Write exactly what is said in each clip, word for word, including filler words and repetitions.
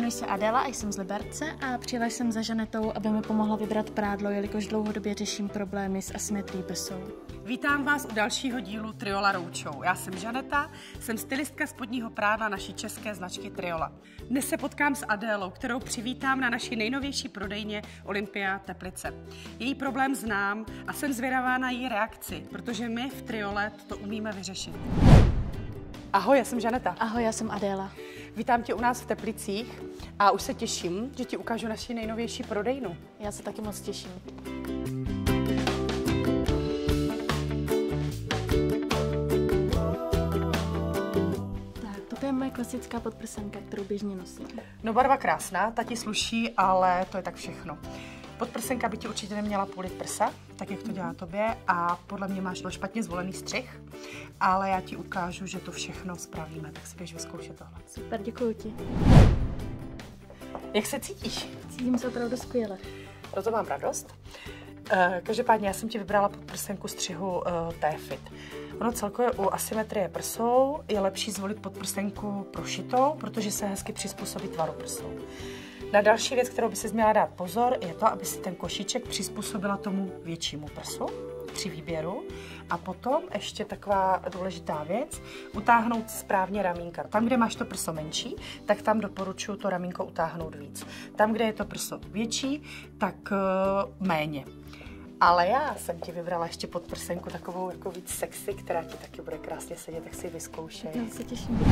Jmenuji se Adéla a jsem z Liberce a přijela jsem za Žanetou, aby mi pomohla vybrat prádlo, jelikož dlouhodobě řeším problémy s asymetrií prsou. Vítám vás u dalšího dílu Triola Roučou. Já jsem Žaneta, jsem stylistka spodního prádla naší české značky Triola. Dnes se potkám s Adélou, kterou přivítám na naší nejnovější prodejně Olympia Teplice. Její problém znám a jsem zvědavá na její reakci, protože my v Triole to umíme vyřešit. Ahoj, já jsem Žaneta. Ahoj, já jsem Adéla. Vítám tě u nás v Teplicích a už se těším, že ti ukážu naši nejnovější prodejnu. Já se taky moc těším. Tak, toto je moje klasická podprsenka, kterou běžně nosím. No, barva krásná, ta ti sluší, ale to je tak všechno. Podprsenka by ti určitě neměla půlit prsa, tak jak to dělá tobě, a podle mě máš špatně zvolený střih, ale já ti ukážu, že to všechno spravíme, tak si běž vyzkoušet tohle. Super, děkuji ti. Jak se cítíš? Cítím se opravdu skvěle. No, to mám radost. Každopádně já jsem ti vybrala podprsenku střihu T-Fit. Ono celkově u asymetrie prsou je lepší zvolit podprsenku prošitou, protože se hezky přizpůsobí tvaru prsou. Na další věc, kterou by si měla dát pozor, je to, aby si ten košíček přizpůsobila tomu většímu prsu při výběru. A potom ještě taková důležitá věc, utáhnout správně ramínka. Tam, kde máš to prso menší, tak tam doporučuji to ramínko utáhnout víc. Tam, kde je to prso větší, tak uh, méně. Ale já jsem ti vybrala ještě podprsenku takovou jako víc sexy, která ti taky bude krásně sedět, tak si ji vyzkoušej. Já se těším.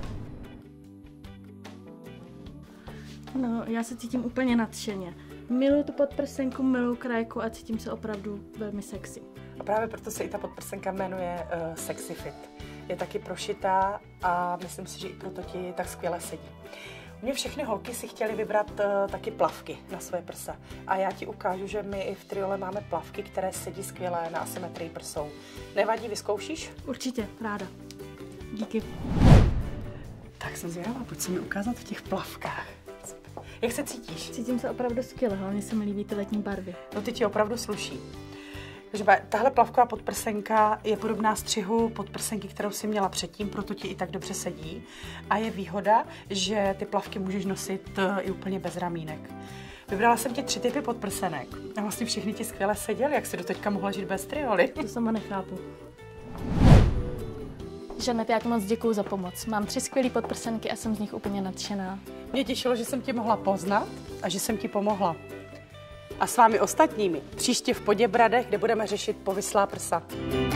No, já se cítím úplně nadšeně. Miluji tu podprsenku, miluji krajku a cítím se opravdu velmi sexy. A právě proto se i ta podprsenka jmenuje uh, Sexy Fit. Je taky prošitá a myslím si, že i proto ti tak skvěle sedí. U mě všechny holky si chtěly vybrat uh, taky plavky na své prsa. A já ti ukážu, že my i v Triole máme plavky, které sedí skvěle na asymetrii prsou. Nevadí, vyzkoušíš? Určitě, ráda. Díky. Tak jsem zvědavá, pojď se mi ukázat v těch plavkách. Jak se cítíš? Cítím se opravdu skvěle, hlavně se mi líbí ty letní barvy. No, ty ti opravdu sluší. Takže tahle plavková podprsenka je podobná střihu podprsenky, kterou jsi měla předtím, proto ti i tak dobře sedí. A je výhoda, že ty plavky můžeš nosit i úplně bez ramínek. Vybrala jsem ti tři typy podprsenek. A vlastně všechny ti skvěle seděly, jak jsi doteďka mohla žít bez Trioly. To sama nechápu. Žanet, já ti moc děkuju za pomoc. Mám tři skvělé podprsenky a jsem z nich úplně nadšená. Mě těšilo, že jsem tě mohla poznat a že jsem ti pomohla. A s vámi ostatními příště v Poděbradech, kde budeme řešit povislá prsa.